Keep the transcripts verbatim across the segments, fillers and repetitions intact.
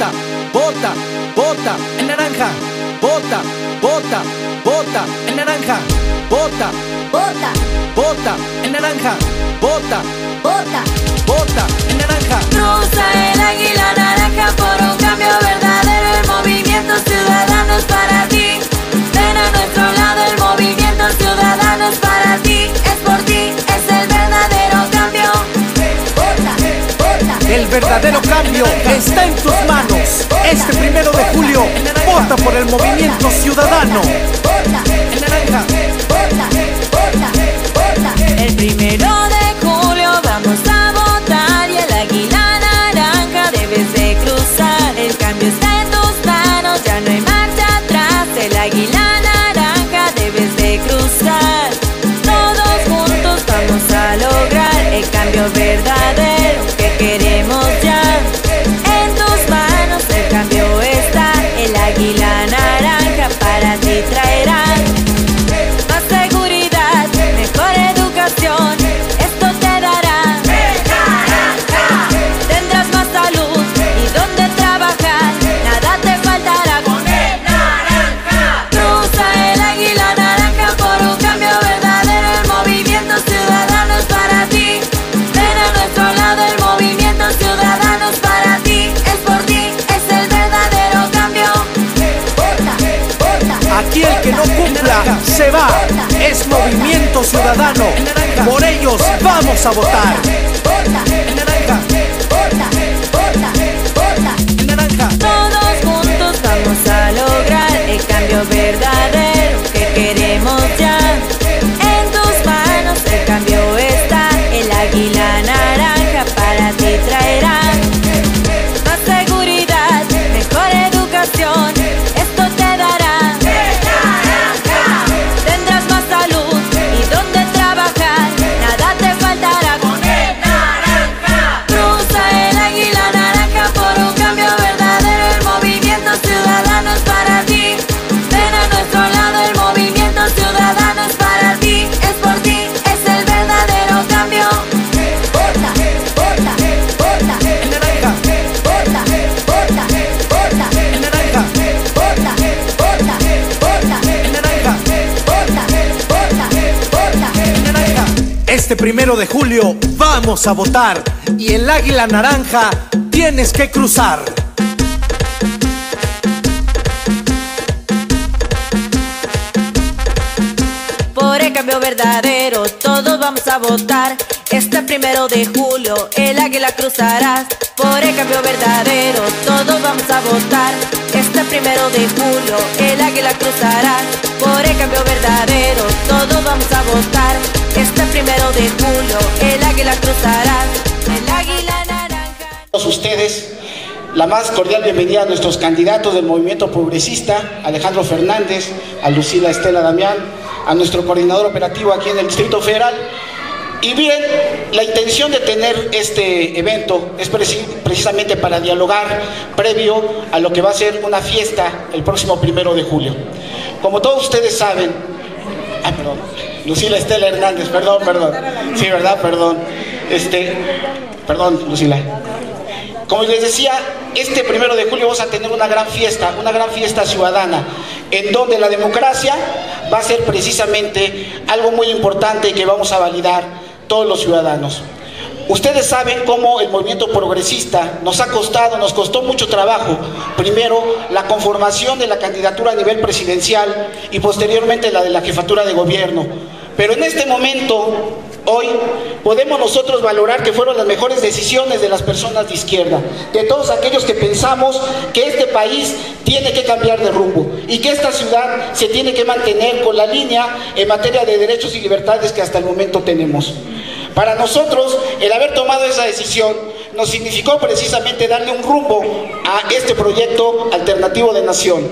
Vota, vota, vota el naranja. Vota, vota, vota el naranja. Vota, Vota, vota el naranja. Vota, vota. vota el naranja. Cruza el águila naranja por un cambio verdadero. El movimiento ciudadano es para ti. Ven a nuestro lado, el movimiento ciudadano es para ti. Es por ti, es el verdadero cambio. Vota, vota. El verdadero cambio está en tus manos. Este primero de julio, vota por el movimiento ciudadano. Vota, El naranja. vota, vota, vota. El primero de julio vamos a votar y el águila naranja debes de cruzar. El cambio está en tus manos, ya no hay marcha atrás. El águila naranja debes de cruzar. Todos juntos vamos a lograr el cambio verdadero que queremos ya. En tus manos el cambio está. El águila naranja para ti traerá más seguridad, mejor educación. Esto te dará tendrás más salud y donde trabajar. Nada te faltará con el naranja. Cruza el águila naranja por un cambio verdadero. El movimiento ciudadano es para ti. Ven a nuestro lado, el movimiento ciudadano es para ti. Es por ti, es el verdadero cambio. Vota, vota. Aquí el que no cumpla se va. Es movimiento ciudadano. Por ellos vamos a votar. Vota, El naranja. vota, vota, vota. El naranja. Todos juntos vamos a lograr el cambio verdadero que queremos ya. En tus manos el cambio está. El águila naranja para ti traerá más seguridad, mejor educación. Esto te dará tendrás más salud y donde trabajar. Nada te faltará con el naranja. Cruza el águila naranja por un cambio verdadero. El movimiento ciudadano es para ti. Ven a nuestro lado, el movimiento ciudadano es para ti. Es por ti, es el verdadero cambio. Vota, vota, vota. El naranja. Vota, vota, vota. El naranja. Vota, vota, vota. El naranja. Vota, vota, vota. El naranja. Este primero de julio vamos a votar y el águila naranja tienes que cruzar. Por el cambio verdadero todos vamos a votar. Este primero de julio el águila cruzarás. Por el cambio verdadero todos vamos a votar. Este primero de julio el águila cruzarás. Por el cambio verdadero todos vamos a votar. Este primero de julio el águila cruzarás. El águila naranja. A todos ustedes, la más cordial bienvenida a nuestros candidatos del movimiento progresista, Alejandro Fernández, a Lucila Estela Damián, a nuestro coordinador operativo aquí en el Distrito Federal. Y bien, la intención de tener este evento es precisamente para dialogar previo a lo que va a ser una fiesta el próximo primero de julio. Como todos ustedes saben, ah, perdón, Lucila Estela Hernández, perdón, perdón, sí, verdad, perdón, este, perdón, Lucila. Como les decía, este primero de julio vamos a tener una gran fiesta, una gran fiesta ciudadana, en donde la democracia va a ser precisamente algo muy importante que vamos a validar todos los ciudadanos. Ustedes saben cómo el movimiento progresista nos ha costado, nos costó mucho trabajo, primero la conformación de la candidatura a nivel presidencial y posteriormente la de la jefatura de gobierno. Pero en este momento, hoy, podemos nosotros valorar que fueron las mejores decisiones de las personas de izquierda, de todos aquellos que pensamos que este país tiene que cambiar de rumbo y que esta ciudad se tiene que mantener con la línea en materia de derechos y libertades que hasta el momento tenemos. Para nosotros, el haber tomado esa decisión nos significó precisamente darle un rumbo a este proyecto alternativo de nación.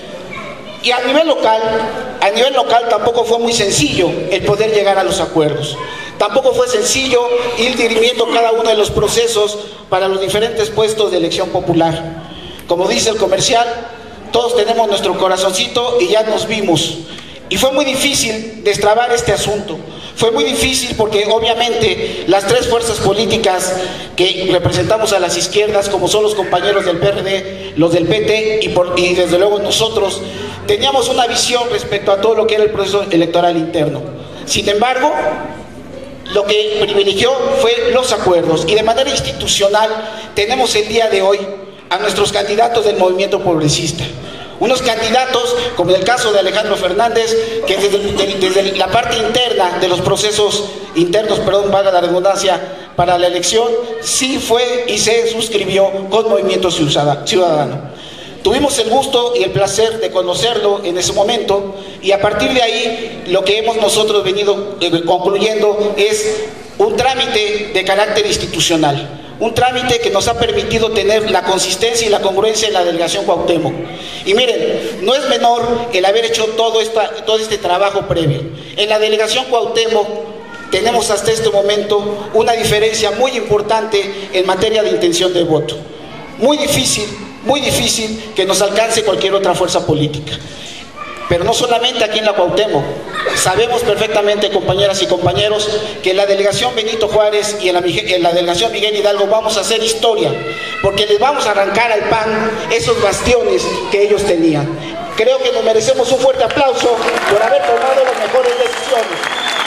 Y a nivel local, a nivel local tampoco fue muy sencillo el poder llegar a los acuerdos. Tampoco fue sencillo ir dirimiendo cada uno de los procesos para los diferentes puestos de elección popular. Como dice el comercial, todos tenemos nuestro corazoncito y ya nos vimos. Y fue muy difícil destrabar este asunto, Fue muy difícil porque obviamente las tres fuerzas políticas que representamos a las izquierdas, como son los compañeros del P R D, los del P T y, por, y desde luego nosotros, teníamos una visión respecto a todo lo que era el proceso electoral interno. Sin embargo, lo que privilegió fue los acuerdos, y de manera institucional tenemos el día de hoy a nuestros candidatos del movimiento progresista. Unos candidatos, como en el caso de Alejandro Fernández, que desde, de, desde la parte interna de los procesos internos, perdón, valga la redundancia, para la elección, sí fue y se suscribió con Movimiento Ciudadano. Tuvimos el gusto y el placer de conocerlo en ese momento, y a partir de ahí lo que hemos nosotros venido eh, concluyendo es un trámite de carácter institucional. Un trámite que nos ha permitido tener la consistencia y la congruencia en la delegación Cuauhtémoc. Y miren, no es menor el haber hecho todo, esta, todo este trabajo previo. En la delegación Cuauhtémoc tenemos hasta este momento una diferencia muy importante en materia de intención de voto. Muy difícil, muy difícil que nos alcance cualquier otra fuerza política. Pero no solamente aquí en la Cuauhtémoc, sabemos perfectamente, compañeras y compañeros, que en la delegación Benito Juárez y en la, en la delegación Miguel Hidalgo vamos a hacer historia, porque les vamos a arrancar al P A N esos bastiones que ellos tenían. Creo que nos merecemos un fuerte aplauso por haber tomado las mejores decisiones.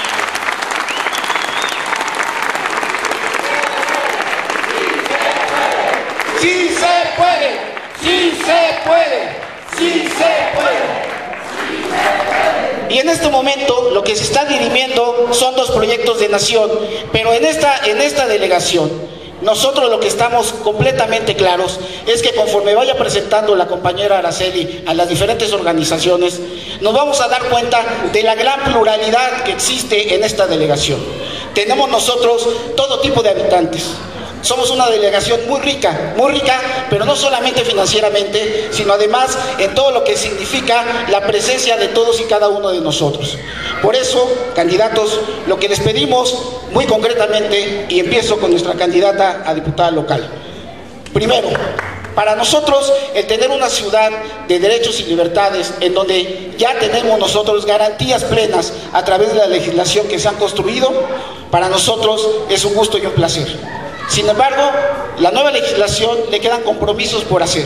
¡Sí se puede! ¡Sí se puede! ¡Sí se puede! Y en este momento lo que se está dirimiendo son dos proyectos de nación, pero en esta, en esta delegación nosotros lo que estamos completamente claros es que conforme vaya presentando la compañera Araceli a las diferentes organizaciones, nos vamos a dar cuenta de la gran pluralidad que existe en esta delegación. Tenemos nosotros todo tipo de habitantes. Somos una delegación muy rica, muy rica, pero no solamente financieramente, sino además en todo lo que significa la presencia de todos y cada uno de nosotros. Por eso, candidatos, lo que les pedimos muy concretamente, y empiezo con nuestra candidata a diputada local. Primero, para nosotros el tener una ciudad de derechos y libertades en donde ya tenemos nosotros garantías plenas a través de la legislación que se han construido, para nosotros es un gusto y un placer. Sin embargo, la nueva legislación le quedan compromisos por hacer.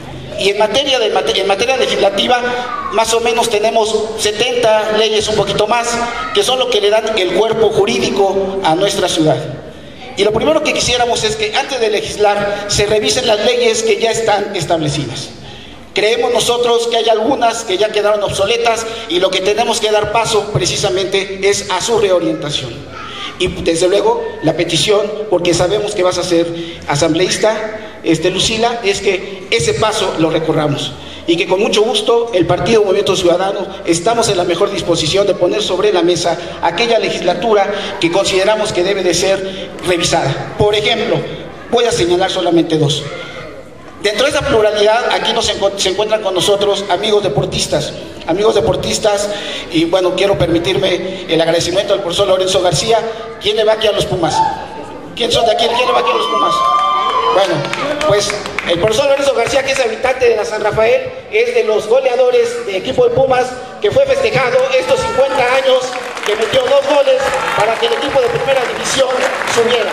Y en materia, de, en materia legislativa, más o menos tenemos setenta leyes, un poquito más, que son lo que le dan el cuerpo jurídico a nuestra ciudad. Y lo primero que quisiéramos es que antes de legislar se revisen las leyes que ya están establecidas. Creemos nosotros que hay algunas que ya quedaron obsoletas y lo que tenemos que dar paso precisamente es a su reorientación. Y desde luego la petición, porque sabemos que vas a ser asambleísta, este, Lucila, es que ese paso lo recorramos y que con mucho gusto el Partido Movimiento Ciudadano estamos en la mejor disposición de poner sobre la mesa aquella legislatura que consideramos que debe de ser revisada. Por ejemplo, voy a señalar solamente dos. Dentro de esa pluralidad, aquí nos encu se encuentran con nosotros amigos deportistas, amigos deportistas, y bueno, quiero permitirme el agradecimiento al profesor Lorenzo García. ¿Quién le va aquí a los Pumas? ¿Quién son de aquí? ¿Quién le va aquí a los Pumas? Bueno, pues el profesor Lorenzo García, que es habitante de la San Rafael, es de los goleadores del equipo de Pumas, que fue festejado estos cincuenta años, que metió dos goles para que el equipo de primera división subiera.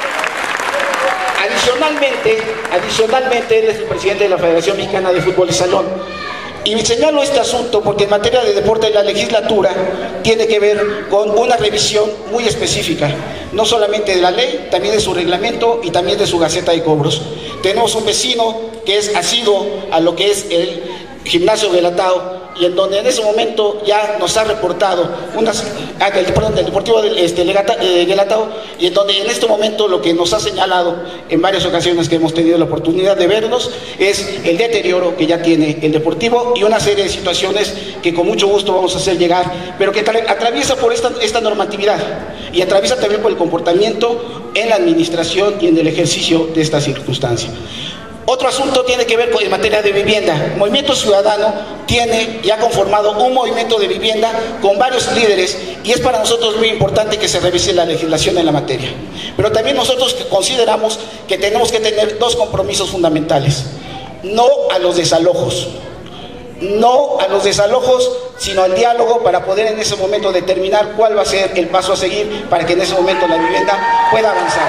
Adicionalmente, adicionalmente, él es el presidente de la Federación Mexicana de Fútbol de Salón. Y señalo este asunto porque en materia de deporte la legislatura tiene que ver con una revisión muy específica, no solamente de la ley, también de su reglamento y también de su gaceta de cobros. Tenemos un vecino que es asiduo a lo que es el gimnasio Guelatao, y en donde en ese momento ya nos ha reportado unas, ah, del, perdón, del Deportivo del este, eh, Guelatao, y en donde en este momento lo que nos ha señalado en varias ocasiones que hemos tenido la oportunidad de vernos es el deterioro que ya tiene el Deportivo y una serie de situaciones que con mucho gusto vamos a hacer llegar, pero que atraviesa por esta, esta normatividad y atraviesa también por el comportamiento en la administración y en el ejercicio de esta circunstancia. Otro asunto tiene que ver con en materia de vivienda. Movimiento Ciudadano tiene ya conformado un movimiento de vivienda con varios líderes y es para nosotros muy importante que se revise la legislación en la materia. Pero también nosotros consideramos que tenemos que tener dos compromisos fundamentales. No a los desalojos. no a los desalojos, sino al diálogo para poder en ese momento determinar cuál va a ser el paso a seguir para que en ese momento la vivienda pueda avanzar.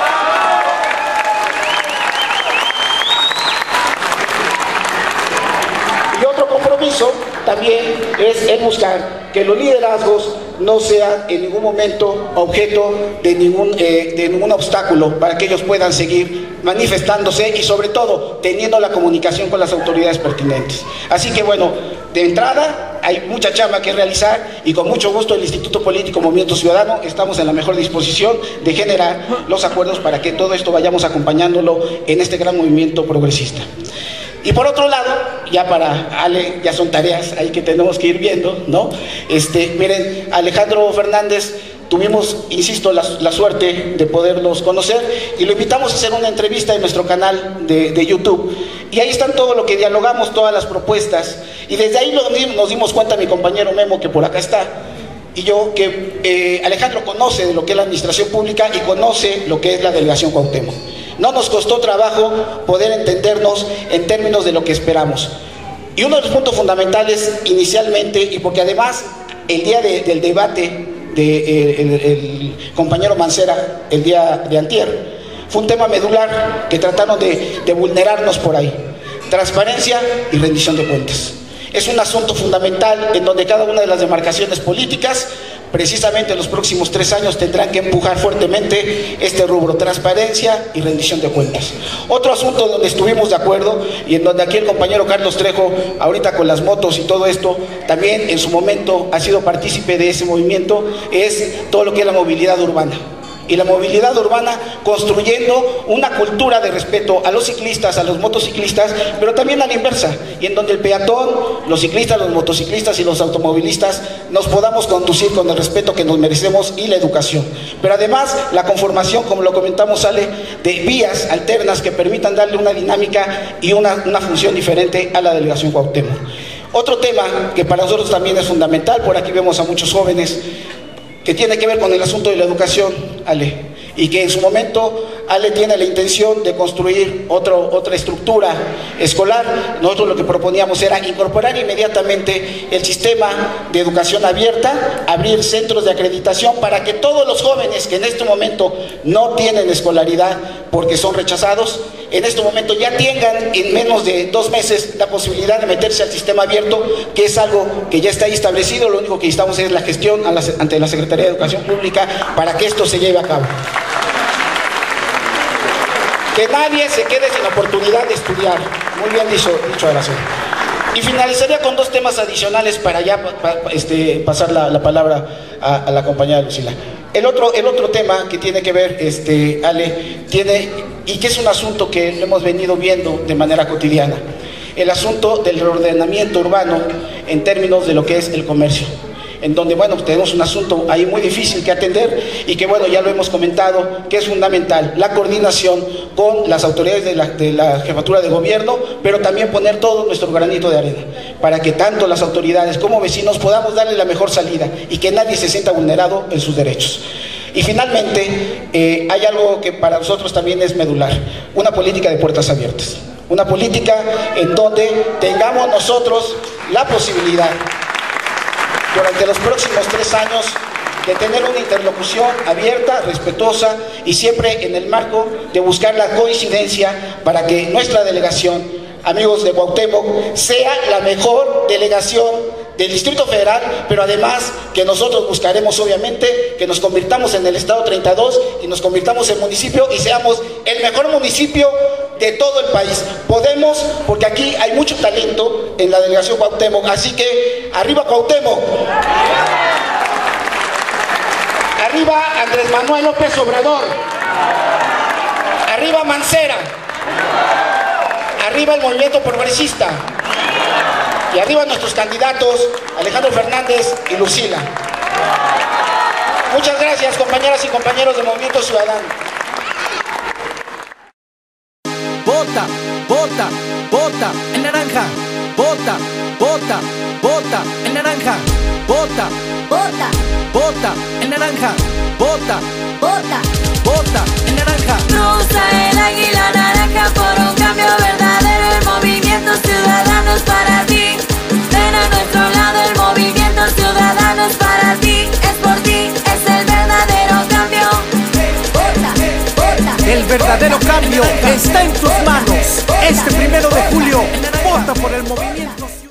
Y otro compromiso también es el buscar que los liderazgos no sean en ningún momento objeto de ningún, eh, de ningún obstáculo para que ellos puedan seguir manifestándose y sobre todo teniendo la comunicación con las autoridades pertinentes. Así que bueno, de entrada hay mucha chamba que realizar y con mucho gusto el Instituto Político Movimiento Ciudadano estamos en la mejor disposición de generar los acuerdos para que todo esto vayamos acompañándolo en este gran movimiento progresista. Y por otro lado, ya para Ale, ya son tareas ahí que tenemos que ir viendo, ¿no? Este, miren, Alejandro Fernández, tuvimos, insisto, la, la suerte de poderlos conocer y lo invitamos a hacer una entrevista en nuestro canal de, de YouTube. Y ahí están todo lo que dialogamos, todas las propuestas. Y desde ahí lo, nos dimos cuenta, mi compañero Memo, que por acá está, y yo, que eh, Alejandro conoce de lo que es la administración pública y conoce lo que es la delegación Cuauhtémoc. No nos costó trabajo poder entendernos en términos de lo que esperamos. Y uno de los puntos fundamentales inicialmente, y porque además el día de, del debate del de, el, el compañero Mancera, el día de antier, fue un tema medular que trataron de, de vulnerarnos por ahí. Transparencia y rendición de cuentas. Es un asunto fundamental en donde cada una de las demarcaciones políticas precisamente en los próximos tres años tendrán que empujar fuertemente este rubro, transparencia y rendición de cuentas. Otro asunto donde estuvimos de acuerdo y en donde aquí el compañero Carlos Trejo, ahorita con las motos y todo esto, también en su momento ha sido partícipe de ese movimiento, es todo lo que es la movilidad urbana. Y la movilidad urbana construyendo una cultura de respeto a los ciclistas, a los motociclistas, pero también a la inversa, y en donde el peatón, los ciclistas, los motociclistas y los automovilistas nos podamos conducir con el respeto que nos merecemos y la educación. Pero además la conformación, como lo comentamos, sale de vías alternas que permitan darle una dinámica y una, una función diferente a la delegación Cuauhtémoc. Otro tema que para nosotros también es fundamental, por aquí vemos a muchos jóvenes, que tiene que ver con el asunto de la educación, Ale, y que en su momento Ale tiene la intención de construir otro, otra estructura escolar. Nosotros lo que proponíamos era incorporar inmediatamente el sistema de educación abierta, abrir centros de acreditación para que todos los jóvenes que en este momento no tienen escolaridad porque son rechazados, en este momento ya tengan en menos de dos meses la posibilidad de meterse al sistema abierto, que es algo que ya está ahí establecido. Lo único que necesitamos es la gestión a la, ante la Secretaría de Educación Pública para que esto se lleve a cabo. Que nadie se quede sin oportunidad de estudiar. Muy bien dicho, dicho Araceli. Y finalizaría con dos temas adicionales para ya pa, pa, este, pasar la, la palabra a, a la compañera Lucila. El otro, el otro tema que tiene que ver, este, Ale, tiene, y que es un asunto que lo hemos venido viendo de manera cotidiana, el asunto del reordenamiento urbano en términos de lo que es el comercio, en donde, bueno, tenemos un asunto ahí muy difícil que atender y que, bueno, ya lo hemos comentado, que es fundamental la coordinación con las autoridades de la, de la jefatura de gobierno, pero también poner todo nuestro granito de arena, para que tanto las autoridades como vecinos podamos darle la mejor salida y que nadie se sienta vulnerado en sus derechos. Y finalmente, eh, hay algo que para nosotros también es medular, una política de puertas abiertas, una política en donde tengamos nosotros la posibilidad durante los próximos tres años de tener una interlocución abierta, respetuosa y siempre en el marco de buscar la coincidencia para que nuestra delegación, amigos de Cuauhtémoc, sea la mejor delegación del Distrito Federal, pero además que nosotros buscaremos obviamente que nos convirtamos en el Estado treinta y dos y nos convirtamos en municipio y seamos el mejor municipio de todo el país. Podemos, porque aquí hay mucho talento en la delegación Cuauhtémoc, así que arriba Cuauhtémoc, arriba Andrés Manuel López Obrador, arriba Mancera, arriba el movimiento progresista y arriba nuestros candidatos Alejandro Fernández y Lucila. Muchas gracias, compañeras y compañeros del Movimiento Ciudadano. Vota, vota, vota en naranja. Vota, vota, vota en naranja. Vota, Vota, vota en naranja. Vota, vota. vota en naranja. Cruza el águila naranja por un cambio verdadero. El Movimiento Ciudadano es para ti. verdadero cambio está en tus manos. Este primero de julio, vota por el movimiento.